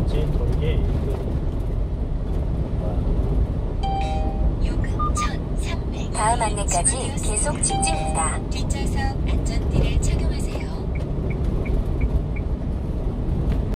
돌지 돌게 요금 1,300. 다음 안내까지 계속 직진입니다. 뒷좌석 안전띠를